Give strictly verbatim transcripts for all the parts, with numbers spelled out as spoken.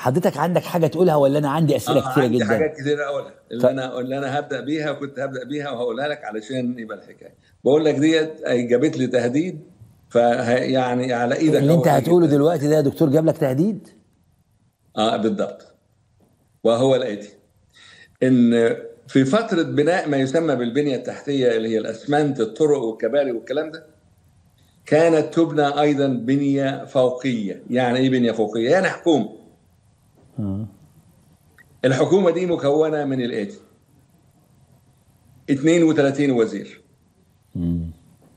حضرتك عندك حاجه تقولها ولا انا عندي اسئله اه كتيره عندي جدا؟ حاجات كتير اقولها، اللي ف... انا اللي انا هبدا بيها وكنت هبدا بيها وهقولها لك علشان يبقى الحكايه. بقول لك ديت جابت لي تهديد، فيعني على ايدك اللي اهو انت هيجي هتقوله التهديد. دلوقتي ده يا دكتور جاب لك تهديد؟ اه بالضبط. وهو الاتي: ان في فتره بناء ما يسمى بالبنيه التحتيه اللي هي الاسمنت، الطرق والكباري والكلام ده، كانت تبنى ايضا بنيه فوقيه. يعني ايه بنيه فوقيه؟ يعني حكومه. اه. الحكومه دي مكونه من الاتي: اثنين وثلاثين وزير، امم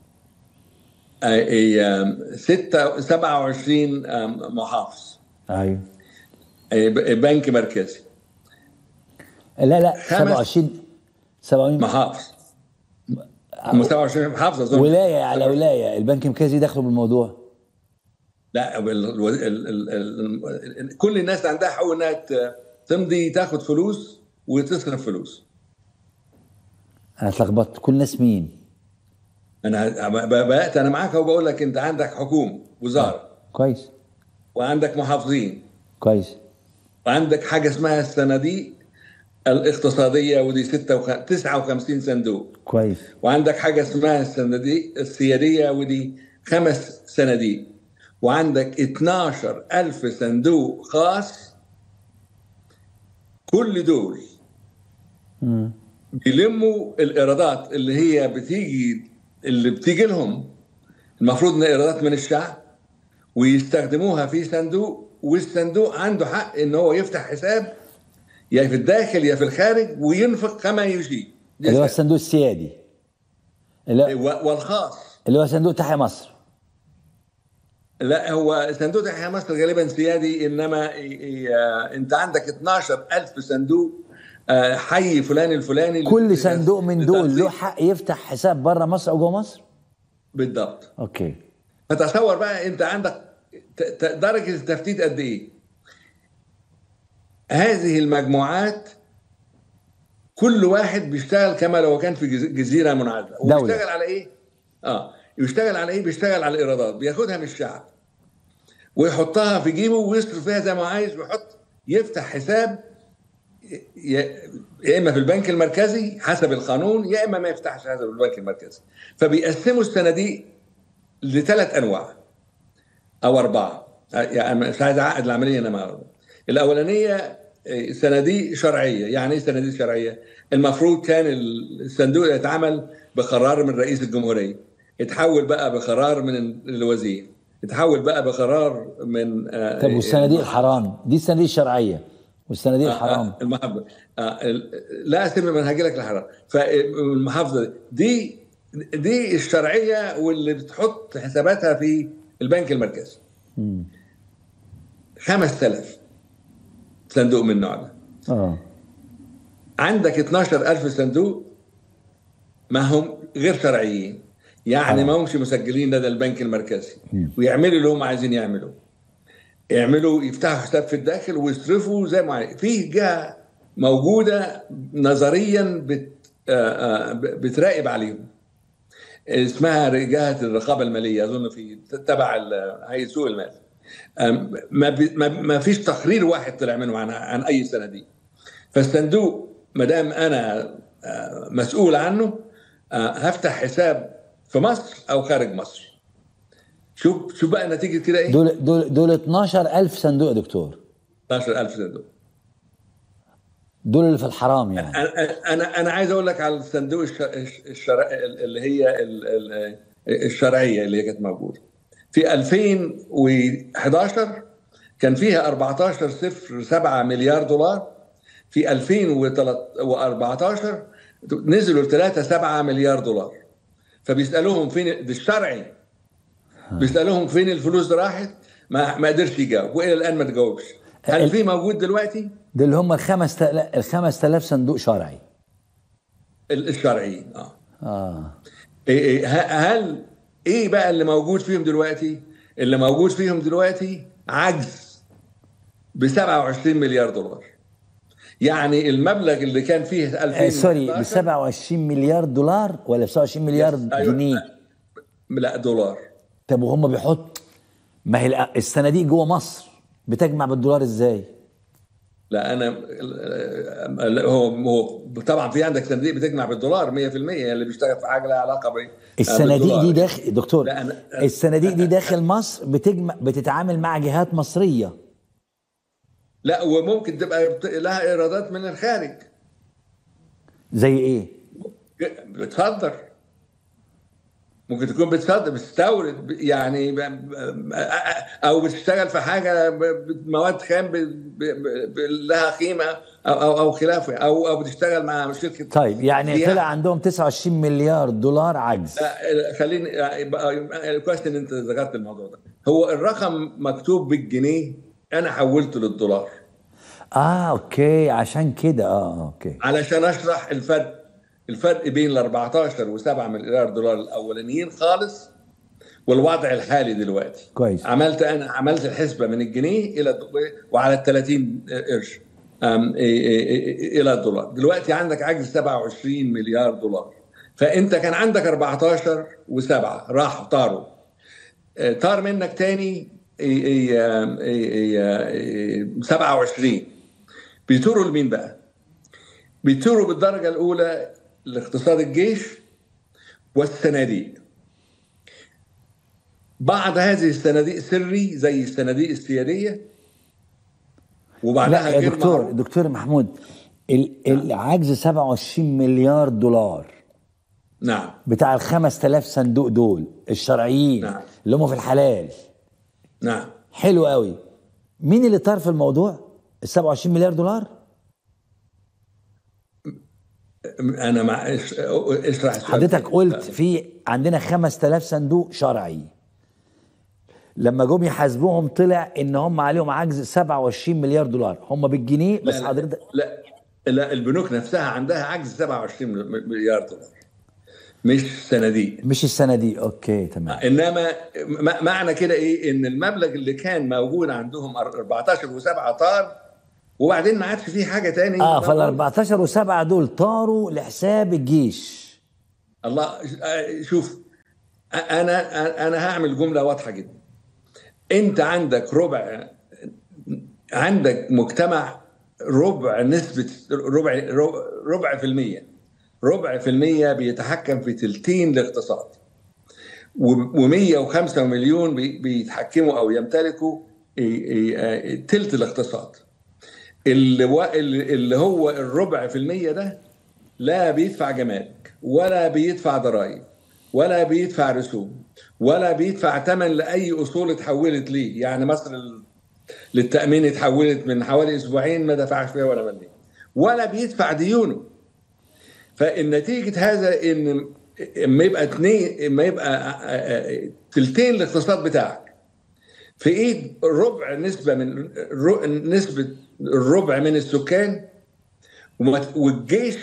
آه، ستة سبعة وعشرين آه، محافظ، ايوه. آه، بنك مركزي، لا لا خمس سبعة وعشرين سبعة وعشرين محافظ. هم سبعة وعشرين محافظه اظن. ولايه على سبعة وعشرين. ولايه، البنك المركزي داخله بالموضوع. لا ال ال ال ال ال كل الناس عندها حقوق انها ت- تمضي، تاخد فلوس وتصرف فلوس. انا اتلخبطت، كل الناس مين؟ انا ب- بدات انا معاك وبقول لك انت عندك حكومه، اه وزاره، كويس. وعندك محافظين، كويس. وعندك حاجه اسمها الصناديق الاقتصاديه، ودي ستة وخ- تسعة وخمسين صندوق، كويس. وعندك حاجه اسمها الصناديق السياديه، ودي خمس صناديق، وعندك اتناشر ألف صندوق خاص. كل دول امم بيلموا الايرادات اللي هي بتيجي اللي بتيجي لهم، المفروض انها ايرادات من الشعب، ويستخدموها في صندوق، والصندوق عنده حق ان هو يفتح حساب يا في الداخل يا في الخارج، وينفق كما يشيء اللي هو يسأل. الصندوق السيادي، اللي والخاص، اللي هو صندوق تحيا مصر. لا هو صندوق تحيا مصر غالبا سيادي، انما ي- ي- آه، انت عندك اتناشر ألف صندوق، آه، حي فلان الفلاني كل لت- صندوق من دول له لتنظيم. حق يفتح حساب بره مصر او جوه مصر؟ بالضبط. اوكي. فتصور بقى انت عندك ت- ت- درجه التفتيت قد ايه. هذه المجموعات كل واحد بيشتغل كما لو كان في جز- جزيره منعزله. دوله. وبيشتغل على ايه؟ اه يشتغل على ايه؟ بيشتغل على الايرادات، بياخدها من الشعب ويحطها في جيبه ويصرف فيها زي ما عايز، ويحط يفتح حساب ي- يا اما في البنك المركزي حسب القانون، يا اما ما يفتحش حسب البنك المركزي. فبيقسموا الصناديق لثلاث انواع او اربعه. يعني مش عايز اعقد العمليه، انا ما الاولانيه آه، صناديق شرعيه. يعني ايه صناديق شرعيه؟ المفروض كان الصندوق يتعمل بقرار من رئيس الجمهوريه، يتحول بقى بقرار من الوزير، يتحول بقى بقرار من آه، طب والصناديق المحافظ. الحرام دي الصناديق الشرعيه، والصناديق آه، الحرام؟ آه، المحافظه. آه، ال- لا سيبني، ما هاجي لك لحرام. فالمحافظه دي دي الشرعيه، واللي بتحط حساباتها في البنك المركزي. امم خمسة آلاف صندوق من النوع ده. اه. عندك اتناشر ألف صندوق ما هم غير شرعيين، يعني ما حرام. همش مسجلين لدى البنك المركزي، مم. ويعملوا اللي هم عايزين يعملوه. يعملوا يفتحوا حساب في الداخل ويصرفوا زي ما عايزين. في جهه موجوده نظريا بت آه، آه، بتراقب عليهم، اسمها جهه الرقابه الماليه، اظن في تبع ال- هيئه سوق المال. آم، ما بي- ما ما فيش تقرير واحد طلع منه عن عن اي صناديق. فالصندوق ما دام انا آه، مسؤول عنه، آه، هفتح حساب في مصر او خارج مصر. شوف شوف بقى نتيجه كده ايه. دول دول دول اتناشر ألف صندوق يا دكتور؟ اتناشر ألف صندوق. دول اللي في الحرام يعني؟ انا انا انا عايز اقول لك على الصندوق الش- الشرع اللي هي ال- ال- الشرعيه اللي هي كانت موجوده في ألفين وحداشر، كان فيها أربعتاشر فاصلة سبعة مليار دولار. في ألفين وأربعتاشر نزلوا ل ثلاثة فاصلة سبعة مليار دولار. فبيسالوهم فين ده الشرعي، بيسالوهم فين الفلوس دي راحت، ما ما قدرش يجاوب، والى الان ما تجاوبش. هل ال- في موجود دلوقتي؟ دول اللي هم الخمس تلاف الخمس تلاف صندوق شرعي. ال- الشرعيين اه. اه. إيه إيه ه- هل ايه بقى اللي موجود فيهم دلوقتي؟ اللي موجود فيهم دلوقتي عجز ب سبعة وعشرين مليار دولار. يعني المبلغ اللي كان فيه آه سوري، ب ألفين وحداشر. سبعة وعشرين مليار دولار ولا ب سبعة وعشرين مليار يس ايوه. جنيه؟ لا دولار. طب وهم بيحط، ما هي الأ- الصناديق جوه مصر بتجمع بالدولار ازاي؟ لا انا هو هو طبعا في عندك صناديق بتجمع بالدولار مية في المية اللي بيشتغل في حاجه لها علاقه الصناديق دي بالدولار. داخل دكتور، لا انا الصناديق دي داخل مصر بتجمع بتتعامل مع جهات مصريه. لا وممكن تبقى لها ايرادات من الخارج. زي ايه؟ بتصدر، ممكن تكون بتصدر بتستورد يعني، او بتشتغل في حاجه مواد خام لها قيمه او او او خلافه، او او بتشتغل مع شركه. طيب يعني سياحة. طلع عندهم تسعة وعشرين مليار دولار عجز. خليني كويس ان انت ذكرت الموضوع ده. هو الرقم مكتوب بالجنيه، انا حولته للدولار. اه اوكي، عشان كده اه اوكي، علشان اشرح الفرق الفرق بين ال أربعتاشر وسبعة مليار دولار الاولانيين خالص والوضع الحالي دلوقتي. كويس. عملت انا عملت الحسبه من الجنيه الى وعلى ال ثلاثين قرش الى الدولار. دلوقتي عندك عجز سبعة وعشرين مليار دولار، فانت كان عندك أربعتاشر وسبعة راحوا طاروا، طار منك تاني سبعة وعشرين. بيطيروا لمين بقى؟ بيطيروا بالدرجه الاولى لاقتصاد الجيش والصناديق. بعض هذه الصناديق سري زي الصناديق السياديه، وبعدها لا يا غير دكتور معروف. دكتور محمود، العجز سبعة وعشرين مليار دولار نعم بتاع ال خمسة آلاف صندوق دول الشرعيين. نعم اللي هم في الحلال. نعم. حلو قوي. مين اللي طار في الموضوع؟ ال سبعة وعشرين مليار دولار. انا مع اشرح حضرتك قلت في عندنا خمسة آلاف صندوق شرعي، لما جم يحاسبوهم طلع ان هم عليهم عجز سبعة وعشرين مليار دولار، هم بالجنيه بس. لا حضرتك لا لا البنوك نفسها عندها عجز سبعة وعشرين مليار دولار، مش صناديق. مش الصناديق. اوكي تمام. انما معنى كده ايه؟ ان المبلغ اللي كان موجود عندهم أربعتاشر وسبعة طار، وبعدين ما عادش فيه حاجه تاني. اه فال أربعتاشر وسبعة دول طاروا لحساب الجيش. الله. شوف، انا انا هعمل جمله واضحه جدا. انت عندك ربع، عندك مجتمع ربع نسبه ربع ربع في المية ربع في المية بيتحكم في تلتين الاقتصاد، ومية وخمسة مليون بيتحكموا او يمتلكوا تلت الاقتصاد. اللي هو الربع في المية ده لا بيدفع جمارك ولا بيدفع ضرائب ولا بيدفع رسوم ولا بيدفع ثمن لاي اصول اتحولت ليه. يعني مصر للتامين اتحولت من حوالي اسبوعين ما دفعش فيها ولا مليم، ولا بيدفع ديونه. فالنتيجه هذا ان اما يبقى اثنين اما يبقى ثلثين الاقتصاد بتاعك في ايد ربع نسبه من نسبه الربع من السكان، والجيش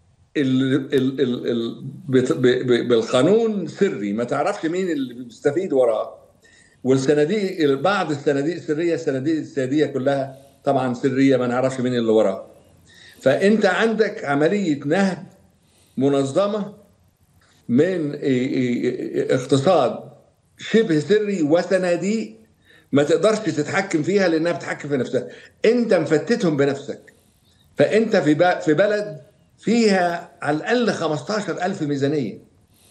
بالقانون سري ما تعرفش مين اللي بيستفيد وراه، والصناديق بعض الصناديق السريه الصناديق السياديه كلها طبعا سريه ما نعرفش مين اللي وراه. فانت عندك عمليه نهب منظمه من اقتصاد شبه سري وصناديق ما تقدرش تتحكم فيها لانها بتتحكم في نفسها. انت مفتتهم بنفسك. فانت في في بلد فيها على الاقل خمستاشر ألف ميزانيه،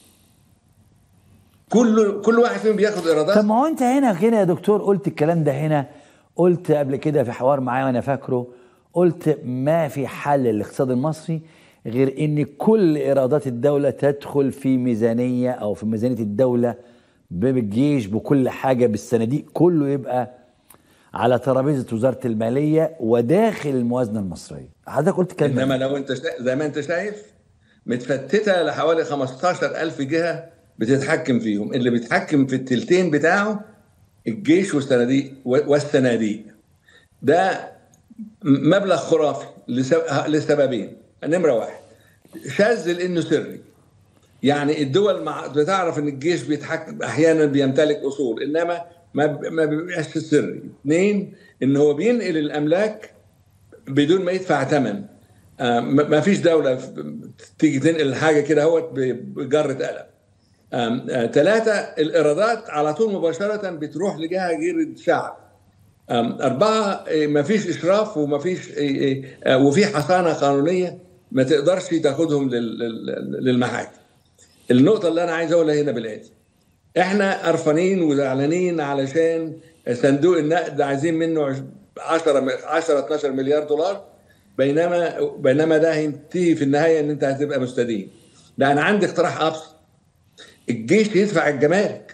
كل كل واحد فيهم بياخد ايرادات. طب ما هو انت هنا هنا يا دكتور قلت الكلام ده هنا، قلت قبل كده في حوار معايا وانا فاكره، قلت ما في حل للاقتصاد المصري غير ان كل ايرادات الدوله تدخل في ميزانيه او في ميزانيه الدوله بالجيش بكل حاجه بالصناديق، كله يبقى على ترابيزه وزاره الماليه وداخل الموازنه المصريه. حضرتك قلت كلام. انما لو انت زي ما انت شايف متفتته لحوالي خمستاشر ألف جهه بتتحكم فيهم، اللي بيتحكم في التلتين بتاعه الجيش والصناديق والصناديق. ده مبلغ خرافي لسببين. نمره واحد، شاذ لانه سري، يعني الدول مع بتعرف ان الجيش بيتحكم احيانا بيمتلك اصول، انما ما ما بيبقاش سري. اثنين، ان هو بينقل الاملاك بدون ما يدفع ثمن. آه ما فيش دوله تيجي تنقل حاجه كده اهوت بجره قلم. ثلاثه، الايرادات على طول مباشره بتروح لجهه غير الشعب، أم، أربعة، ما فيش إشراف وما فيش وفي حصانة قانونية ما تقدرش تاخدهم لل- لل- للمحاكم. النقطة اللي أنا عايز أقولها هنا بالآتي: إحنا قرفانين وزعلانين علشان صندوق النقد عايزين منه عشرة عشرة اتناشر مليار دولار، بينما بينما ده هينتهي في النهاية إن أنت هتبقى مستدين. لا، أنا عندي اقتراح أبسط: الجيش يدفع الجمارك،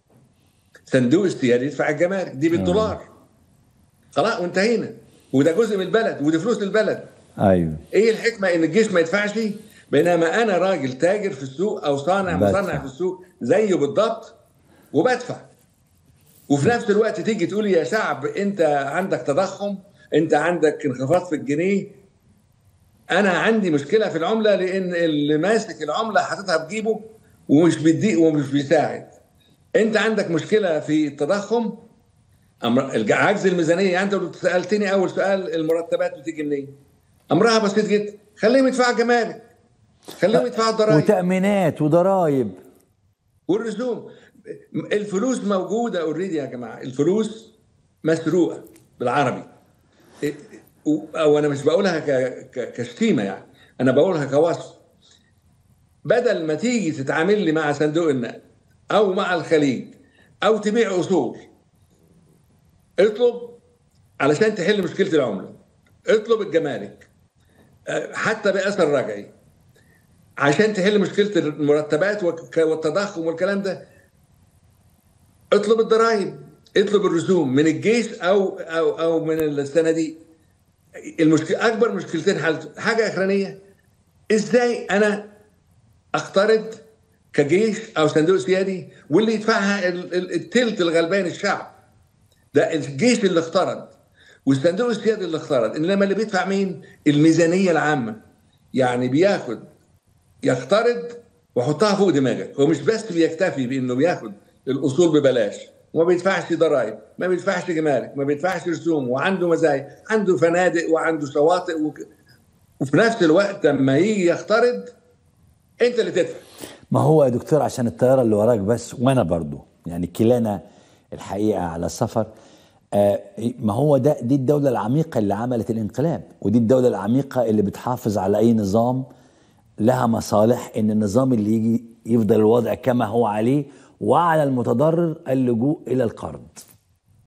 صندوق السيادة يدفع الجمارك دي اه. بالدولار، خلاص وانتهينا، وده جزء من البلد ودي فلوس البلد. ايوه. ايه الحكمه ان الجيش ما يدفعش بينما انا راجل تاجر في السوق او صانع مصنع في بدفع. السوق زيه بالضبط وبدفع؟ وفي نفس الوقت تيجي تقول يا شعب انت عندك تضخم، انت عندك انخفاض في الجنيه، انا عندي مشكله في العمله لان اللي ماسك العمله حاططها في جيبه ومش بيدي ومش بيساعد. انت عندك مشكله في التضخم، أمر... الج- عجز الميزانيه. يعني انت لو سالتني اول سؤال المرتبات بتيجي منين؟ امرها بسيط جدا: خليهم يدفعوا جمارك، خليهم يدفعوا الضرائب وتأمينات وضرائب. والرسوم. الفلوس موجوده اوريدي يا جماعه، الفلوس مسروقه بالعربي. إيه- و- او انا مش بقولها ك- ك- كشتيمه، يعني انا بقولها كوصف. بدل ما تيجي تتعامل لي مع صندوق النقد او مع الخليج او تبيع اصول، اطلب علشان تحل مشكله العمله، اطلب الجمارك أه، حتى باثر رجعي عشان تحل مشكله المرتبات والك- والتضخم والكلام ده، اطلب الضرائب، اطلب الرسوم من الجيش او او او من الصناديق. المشكله اكبر مشكلتين حلت. حاجه اخرانيه: ازاي انا اقترض كجيش او صندوق سيادي واللي يدفعها ال- ال- التلت الغلبان الشعب؟ ده الجيش اللي اقترض والصندوق السيادي اللي اقترض، انما اللي بيدفع مين؟ الميزانيه العامه. يعني بياخد يقترض ويحطها فوق دماغك. هو مش بس بيكتفي بانه بياخد الاصول ببلاش وما بيدفعش ضرائب، ما بيدفعش جمارك، ما بيدفعش رسوم، وعنده مزايا، عنده فنادق وعنده شواطئ وك... وفي نفس الوقت لما يجي يقترض انت اللي تدفع. ما هو يا دكتور عشان الطيارة اللي وراك بس وانا برضو يعني كلانا الحقيقة على سفر. آه ما هو ده دي الدولة العميقة اللي عملت الانقلاب، ودي الدولة العميقة اللي بتحافظ على اي نظام لها مصالح ان النظام اللي يجي يفضل الوضع كما هو عليه، وعلى المتضرر اللجوء الى القرض.